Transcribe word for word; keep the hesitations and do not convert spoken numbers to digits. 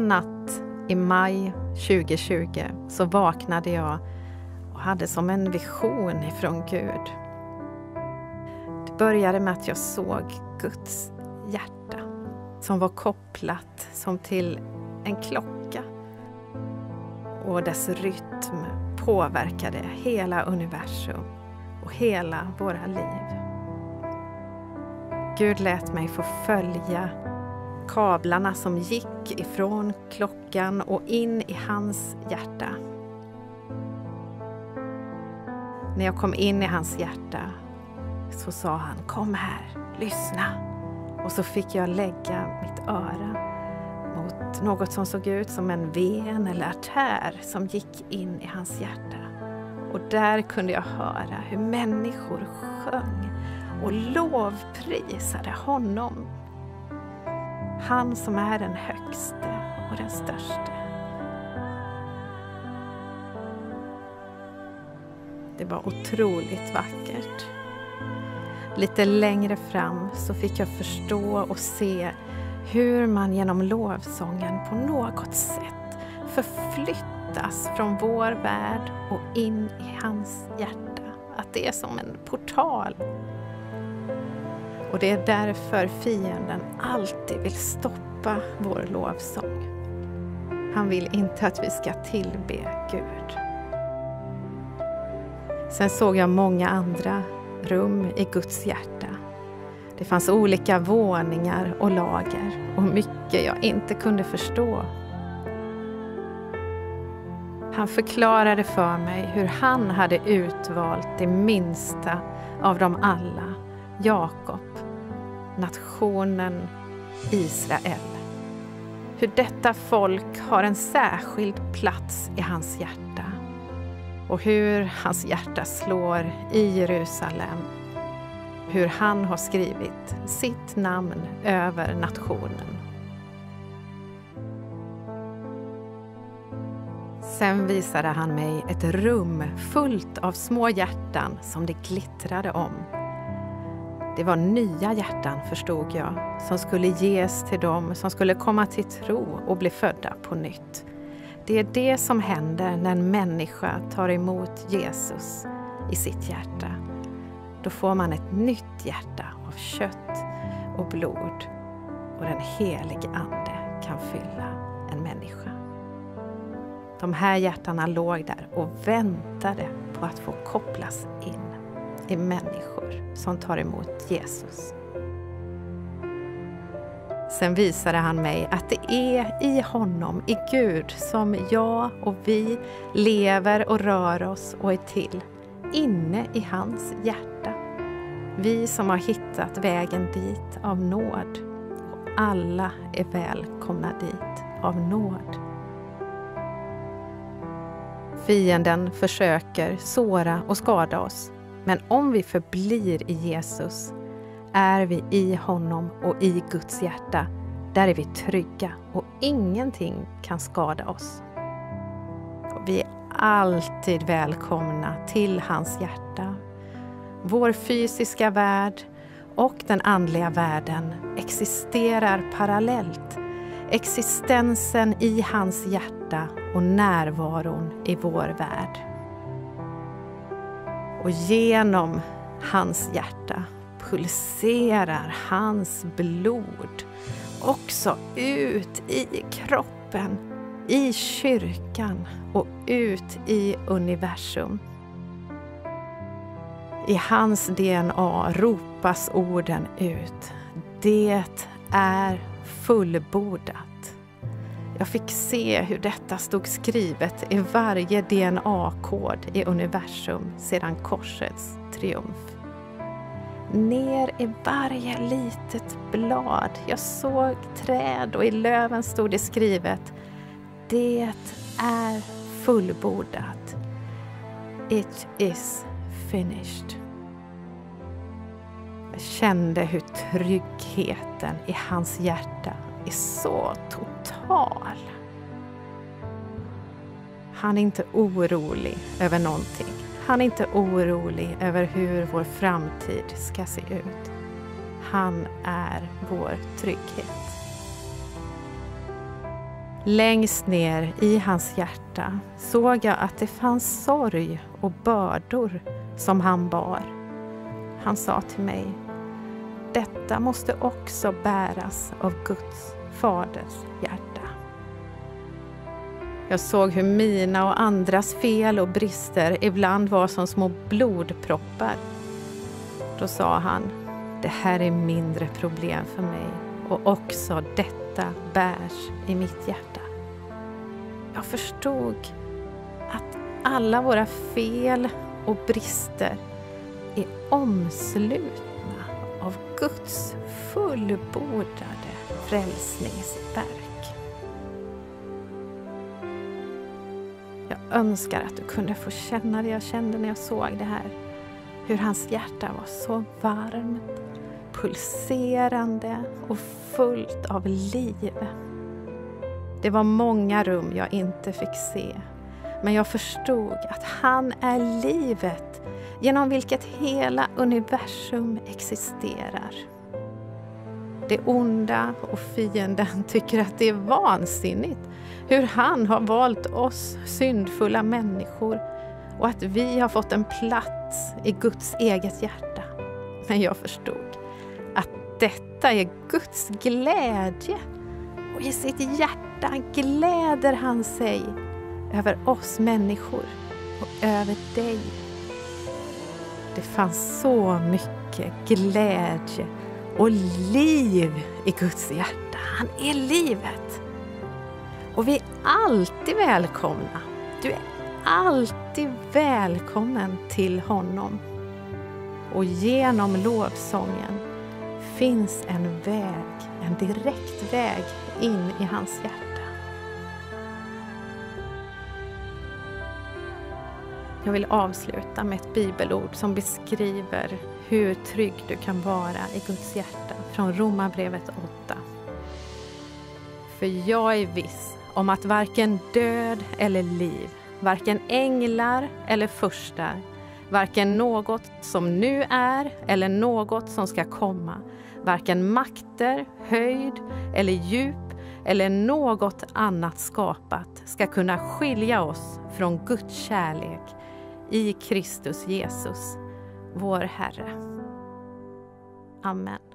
En natt i maj tjugohundratjugo så vaknade jag och hade som en vision ifrån Gud. Det började med att jag såg Guds hjärta som var kopplat som till en klocka. Och dess rytm påverkade hela universum och hela våra liv. Gud lät mig få följa kablarna som gick ifrån klockan och in i hans hjärta. När jag kom in i hans hjärta så sa han: kom här, lyssna. Och så fick jag lägga mitt öra mot något som såg ut som en ven eller artär som gick in i hans hjärta. Och där kunde jag höra hur människor sjöng och lovprisade honom. Han som är den högste och den största. Det var otroligt vackert. Lite längre fram så fick jag förstå och se hur man genom lovsången på något sätt förflyttas från vår värld och in i hans hjärta. Att det är som en portal. Och det är därför fienden alltid vill stoppa vår lovsång. Han vill inte att vi ska tillbe Gud. Sen såg jag många andra rum i Guds hjärta. Det fanns olika våningar och lager och mycket jag inte kunde förstå. Han förklarade för mig hur han hade utvalt det minsta av dem alla, Jakob, nationen Israel. Hur detta folk har en särskild plats i hans hjärta. Och hur hans hjärta slår i Jerusalem. Hur han har skrivit sitt namn över nationen. Sen visade han mig ett rum fullt av små hjärtan som det glittrade om. Det var nya hjärtan, förstod jag, som skulle ges till dem som skulle komma till tro och bli födda på nytt. Det är det som händer när en människa tar emot Jesus i sitt hjärta. Då får man ett nytt hjärta av kött och blod och den helige ande kan fylla en människa. De här hjärtarna låg där och väntade på att få kopplas in i människor som tar emot Jesus. Sen visade han mig att det är i honom, i Gud, som jag och vi lever och rör oss och är till. Inne i hans hjärta. Vi som har hittat vägen dit av nåd. Och alla är välkomna dit av nåd. Fienden försöker såra och skada oss. Men om vi förblir i Jesus är vi i honom och i Guds hjärta. Där är vi trygga och ingenting kan skada oss. Och vi är alltid välkomna till hans hjärta. Vår fysiska värld och den andliga världen existerar parallellt. Existensen i hans hjärta och närvaron i vår värld. Och genom hans hjärta pulserar hans blod också ut i kroppen, i kyrkan och ut i universum. I hans D N A ropas orden ut. Det är fullbordat. Jag fick se hur detta stod skrivet i varje D N A-kod i universum sedan korsets triumf. Ner i varje litet blad. Jag såg träd och i löven stod det skrivet. Det är fullbordat. It is finished. Jag kände hur tryggheten i hans hjärta är så total. Han är inte orolig över någonting. Han är inte orolig över hur vår framtid ska se ut. Han är vår trygghet. Längst ner i hans hjärta såg jag att det fanns sorg och bördor som han bar. Han sa till mig: detta måste också bäras av Guds faders hjärta. Jag såg hur mina och andras fel och brister ibland var som små blodproppar. Då sa han: det här är mindre problem för mig, och också detta bärs i mitt hjärta. Jag förstod att alla våra fel och brister är omslutna av Guds fullbordade frälsningsverk. Jag önskar att du kunde få känna det jag kände när jag såg det här. Hur hans hjärta var så varmt, pulserande och fullt av liv. Det var många rum jag inte fick se, men jag förstod att han är livet genom vilket hela universum existerar. Det onda och fienden tycker att det är vansinnigt hur han har valt oss syndfulla människor och att vi har fått en plats i Guds eget hjärta. Men jag förstod att detta är Guds glädje, och i sitt hjärta gläder han sig över oss människor och över dig. Det fanns så mycket glädje och liv i Guds hjärta. Han är livet. Och vi är alltid välkomna. Du är alltid välkommen till honom. Och genom lovsången finns en väg, en direkt väg in i hans hjärta. Jag vill avsluta med ett bibelord som beskriver hur trygg du kan vara i Guds hjärta, från Romarbrevet åtta. För jag är viss om att varken död eller liv, varken änglar eller furstar, varken något som nu är eller något som ska komma, varken makter, höjd eller djup eller något annat skapat ska kunna skilja oss från Guds kärlek i Kristus Jesus, vår Herre. Amen.